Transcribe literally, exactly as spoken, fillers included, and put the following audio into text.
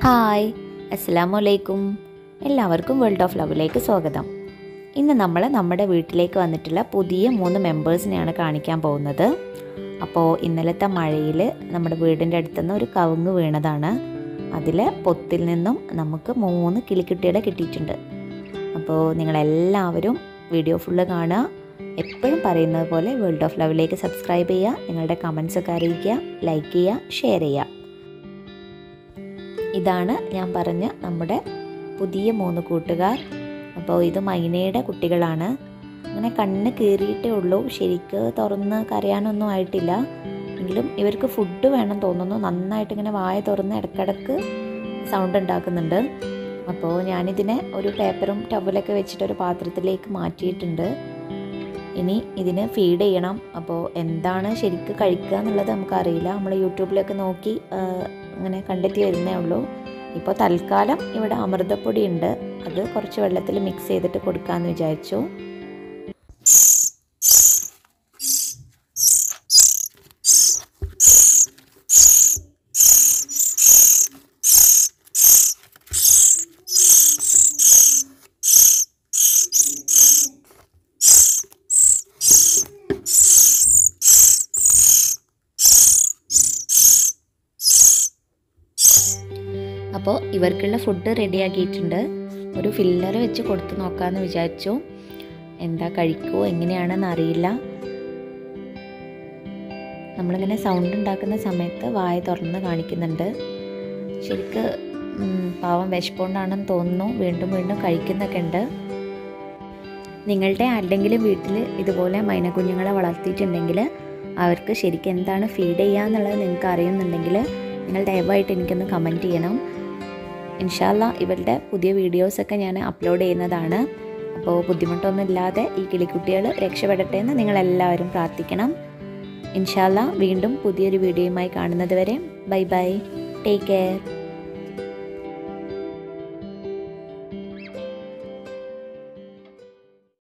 Hi, അസ്സലാമു അലൈക്കും. എല്ലാവർക്കും വേൾഡ് ഓഫ് ലവിലേക്ക് സ്വാഗതം. ഇന്ന് നമ്മൾ നമ്മുടെ വീട്ടിലേക്ക് വന്നിട്ടുള്ള പുതിയ മൂന്ന് മെമ്പേഴ്സിനെയാണ് കാണിക്കാൻ പോകുന്നത്. അപ്പോൾ ഇന്നലത്തെ മഴയിൽ നമ്മുടെ വീടിൻ്റെ അടുത്തുനിന്ന് ഒരു കവുങ്ങ് വീണതാണ്. അതിൽ പൊത്തിൽ നിന്നും നമുക്ക് മൂന്ന് കിളിക്കുട്ടിയുടെ കിട്ടിയിട്ടുണ്ട്. അപ്പോൾ നിങ്ങളെല്ലാവരും വീഡിയോ ഫുള്ള് കാണുക. എപ്പോഴും പറയുന്നത് പോലെ വേൾഡ് ഓഫ് ലവിലേക്ക് സബ്സ്ക്രൈബ് ചെയ്യുക, നിങ്ങളുടെ കമൻസൊക്കെ അറിയിക്കുക, ലൈക്ക് ചെയ്യുക, ഷെയർ ചെയ്യുക. ഇതാണ് ഞാൻ പറഞ്ഞ നമ്മുടെ പുതിയ മൂന്ന് കൂട്ടുകാർ. അപ്പോൾ ഇത് മൈനയുടെ കുട്ടികളാണ്. അങ്ങനെ കണ്ണ് കീറിയിട്ടേ ഉള്ളൂ, ശരിക്ക് തുറന്ന് കരയാനൊന്നും ആയിട്ടില്ല. എങ്കിലും ഇവർക്ക് ഫുഡ് വേണം തോന്നുന്നു. നന്നായിട്ട് ഇങ്ങനെ വായ തുറന്ന് ഇടയ്ക്കിടയ്ക്ക് സൗണ്ട് ഉണ്ടാക്കുന്നുണ്ട്. അപ്പോൾ ഞാനിതിനെ ഒരു പേപ്പറും ടവലൊക്കെ വെച്ചിട്ടൊരു പാത്രത്തിലേക്ക് മാറ്റിയിട്ടുണ്ട്. ഇനി ഇതിന് ഫീഡ് ചെയ്യണം. അപ്പോൾ എന്താണ് ശരിക്കും കഴിക്കുക എന്നുള്ളത് നമുക്കറിയില്ല. നമ്മൾ യൂട്യൂബിലൊക്കെ നോക്കി അങ്ങനെ കണ്ടെത്തി വരുന്നേ ഉള്ളൂ. ഇപ്പോൾ തൽക്കാലം ഇവിടെ അമൃതപ്പൊടി ഉണ്ട്, അത് കുറച്ച് വെള്ളത്തിൽ മിക്സ് ചെയ്തിട്ട് കൊടുക്കാമെന്ന് വിചാരിച്ചു. അപ്പോൾ ഇവർക്കുള്ള ഫുഡ് റെഡിയാക്കിയിട്ടുണ്ട്. ഒരു ഫില്ലർ വെച്ച് കൊടുത്ത് നോക്കാമെന്ന് വിചാരിച്ചു. എന്താ കഴിക്കുമോ എങ്ങനെയാണെന്ന് അറിയില്ല. നമ്മളിങ്ങനെ സൗണ്ട് ഉണ്ടാക്കുന്ന സമയത്ത് വായ തുറന്ന് കാണിക്കുന്നുണ്ട്. ശരിക്ക് പാവം വിശപ്പുകൊണ്ടാണെന്ന് തോന്നുന്നു. വീണ്ടും വീണ്ടും കഴിക്കുന്നൊക്കെ ഉണ്ട്. നിങ്ങളുടെ ആരുടെങ്കിലും വീട്ടിൽ ഇതുപോലെ മൈന കുഞ്ഞുങ്ങളെ വളർത്തിയിട്ടുണ്ടെങ്കിൽ അവർക്ക് ശരിക്കും എന്താണ് ഫീഡ് ചെയ്യുക എന്നുള്ളത് നിങ്ങൾക്ക് അറിയുന്നുണ്ടെങ്കിൽ നിങ്ങൾ ദയവായിട്ട് എനിക്കൊന്ന് കമൻറ്റ് ചെയ്യണം. ഇൻഷാ അല്ലാഹ് ഇവരുടെ പുതിയ വീഡിയോസൊക്കെ ഞാൻ അപ്ലോഡ് ചെയ്യുന്നതാണ്. അപ്പോൾ ബുദ്ധിമുട്ടൊന്നും ഇല്ലാതെ ഈ കിളിക്കുട്ടികൾ രക്ഷപ്പെടട്ടെ എന്ന് നിങ്ങളെല്ലാവരും പ്രാർത്ഥിക്കണം. ഇൻഷാ അല്ലാഹ് വീണ്ടും പുതിയൊരു വീഡിയോയുമായി കാണുന്നത് വരെ ബൈ ബൈ, ടേക്ക് കെയർ.